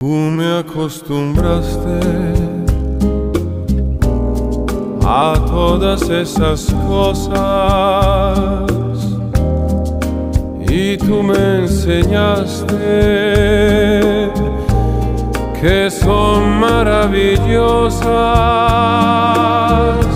Tú me acostumbraste a todas esas cosas y tú me enseñaste que son maravillosas.